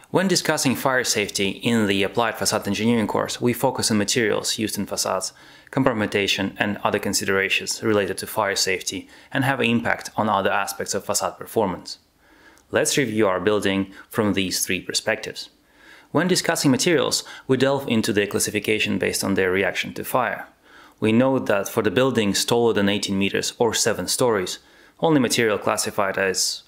When discussing fire safety in the Applied Facade Engineering course, we focus on materials used in facades, complementation and other considerations related to fire safety and have an impact on other aspects of facade performance. Let's review our building from these three perspectives. When discussing materials, we delve into their classification based on their reaction to fire. We note that for the buildings taller than 18 meters or 7 stories, only material classified as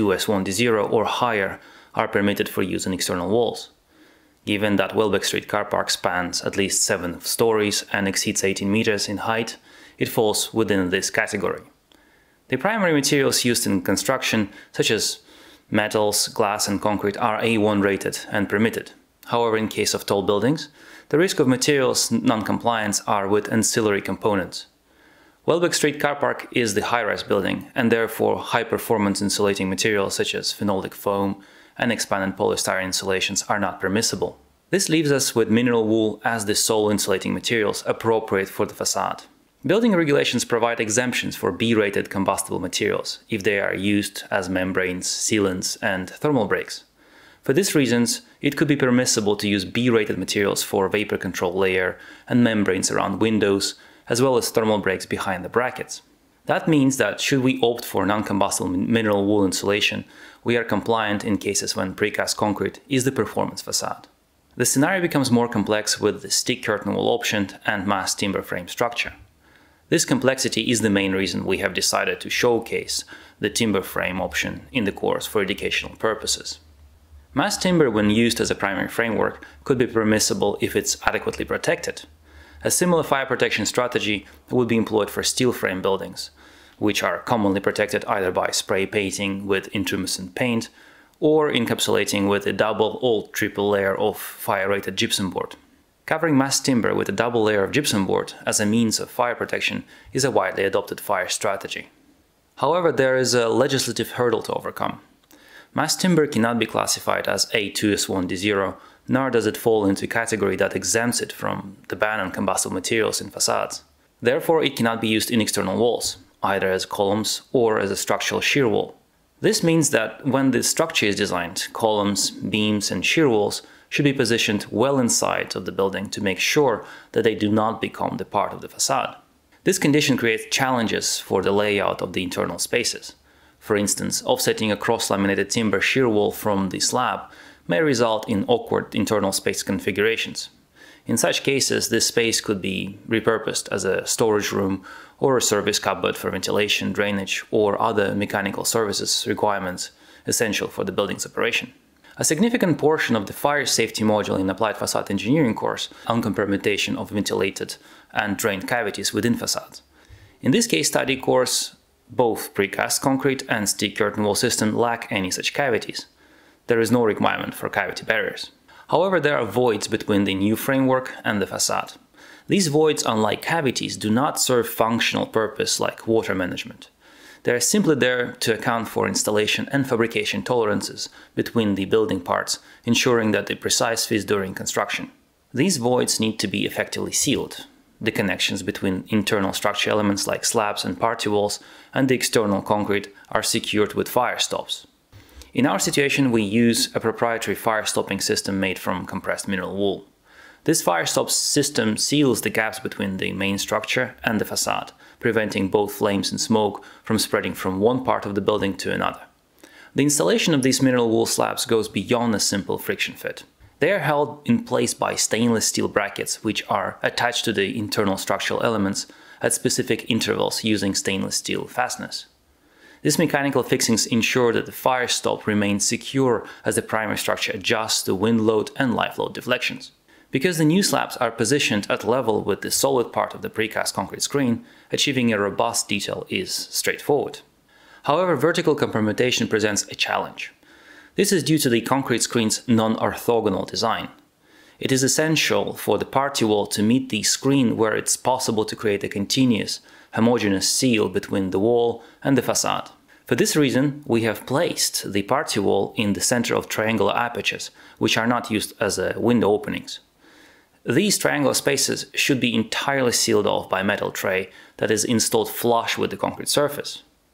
A2S1D0 or higher are permitted for use in external walls. Given that Welbeck Street car park spans at least 7 stories and exceeds 18 meters in height, it falls within this category. The primary materials used in construction, such as metals, glass and concrete, are A1 rated and permitted. However, in case of tall buildings, the risk of materials non-compliance are with ancillary components. Welbeck Street car park is the high-rise building, and therefore high-performance insulating materials such as phenolic foam and expanded polystyrene insulations are not permissible. This leaves us with mineral wool as the sole insulating materials appropriate for the facade. Building regulations provide exemptions for B-rated combustible materials if they are used as membranes, sealants and thermal breaks. For these reasons, it could be permissible to use B-rated materials for vapor control layer and membranes around windows, as well as thermal breaks behind the brackets. That means that should we opt for non-combustible mineral wool insulation, we are compliant in cases when precast concrete is the performance facade. The scenario becomes more complex with the stick curtain wall option and mass timber frame structure. This complexity is the main reason we have decided to showcase the timber frame option in the course for educational purposes. Mass timber, when used as a primary framework, could be permissible if it's adequately protected. A similar fire protection strategy would be employed for steel frame buildings, which are commonly protected either by spray painting with intumescent paint or encapsulating with a double or triple layer of fire-rated gypsum board. Covering mass timber with a double layer of gypsum board as a means of fire protection is a widely adopted fire strategy. However, there is a legislative hurdle to overcome. Mass timber cannot be classified as A2S1D0, nor does it fall into a category that exempts it from the ban on combustible materials in facades. Therefore, it cannot be used in external walls, either as columns or as a structural shear wall. This means that when the structure is designed, columns, beams and shear walls should be positioned well inside of the building to make sure that they do not become the part of the facade. This condition creates challenges for the layout of the internal spaces. For instance, offsetting a cross-laminated timber shear wall from the slab may result in awkward internal space configurations. In such cases, this space could be repurposed as a storage room or a service cupboard for ventilation, drainage, or other mechanical services requirements essential for the building's operation. A significant portion of the fire safety module in Applied Facade Engineering course on complementation of ventilated and drained cavities within facades. In this case study course, both precast concrete and stick curtain wall system lack any such cavities. There is no requirement for cavity barriers. However, there are voids between the new framework and the facade. These voids, unlike cavities, do not serve functional purpose like water management. They are simply there to account for installation and fabrication tolerances between the building parts, ensuring that they precise fit during construction. These voids need to be effectively sealed. The connections between internal structure elements like slabs and party walls and the external concrete are secured with fire stops. In our situation, we use a proprietary fire stopping system made from compressed mineral wool. This fire stop system seals the gaps between the main structure and the facade, preventing both flames and smoke from spreading from one part of the building to another. The installation of these mineral wool slabs goes beyond a simple friction fit. They are held in place by stainless steel brackets, which are attached to the internal structural elements at specific intervals using stainless steel fasteners. These mechanical fixings ensure that the fire stop remains secure as the primary structure adjusts to wind load and life load deflections. Because the new slabs are positioned at level with the solid part of the precast concrete screen, achieving a robust detail is straightforward. However, vertical complementation presents a challenge. This is due to the concrete screen's non-orthogonal design. It is essential for the party wall to meet the screen where it's possible to create a continuous, homogeneous seal between the wall and the facade. For this reason, we have placed the party wall in the center of triangular apertures, which are not used as window openings. These triangular spaces should be entirely sealed off by a metal tray that is installed flush with the concrete surface.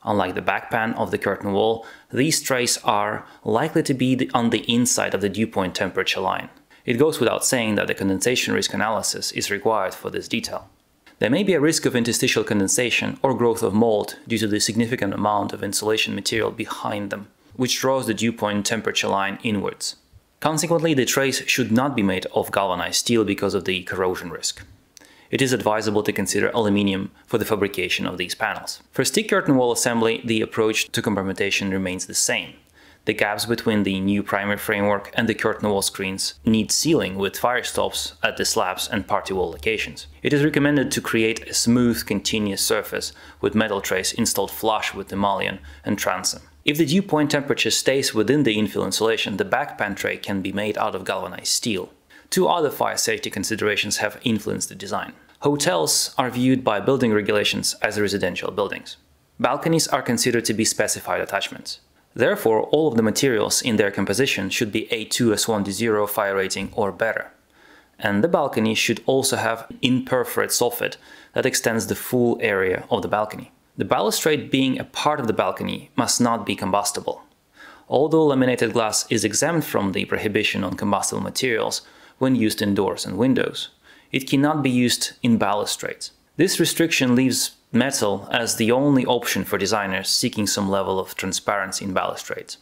Unlike the backpan of the curtain wall, these trays are likely to be on the inside of the dew point temperature line. It goes without saying that the condensation risk analysis is required for this detail. There may be a risk of interstitial condensation or growth of mold due to the significant amount of insulation material behind them, which draws the dew point temperature line inwards. Consequently, the trays should not be made of galvanized steel because of the corrosion risk. It is advisable to consider aluminium for the fabrication of these panels. For stick curtain wall assembly, the approach to complementation remains the same. The gaps between the new primary framework and the curtain wall screens need sealing with fire stops at the slabs and party wall locations. It is recommended to create a smooth, continuous surface with metal trays installed flush with the mullion and transom. If the dew point temperature stays within the infill insulation, the backpan tray can be made out of galvanized steel. Two other fire safety considerations have influenced the design. Hotels are viewed by building regulations as residential buildings. Balconies are considered to be specified attachments. Therefore, all of the materials in their composition should be A2S1D0 fire rating or better. And the balcony should also have imperforate soffit that extends the full area of the balcony. The balustrade being a part of the balcony must not be combustible. Although laminated glass is exempt from the prohibition on combustible materials when used in doors and windows, it cannot be used in balustrades. This restriction leaves metal as the only option for designers seeking some level of transparency in balustrades.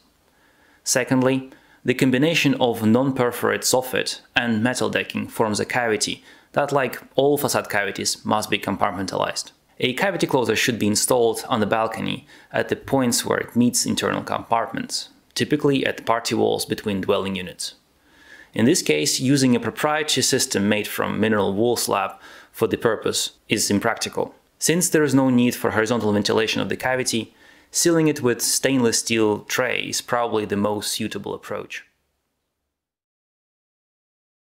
Secondly, the combination of non-perforate soffit and metal decking forms a cavity that, like all facade cavities, must be compartmentalized. A cavity closer should be installed on the balcony at the points where it meets internal compartments, typically at party walls between dwelling units. In this case, using a proprietary system made from mineral wool slab for the purpose is impractical. Since there is no need for horizontal ventilation of the cavity, sealing it with stainless steel tray is probably the most suitable approach.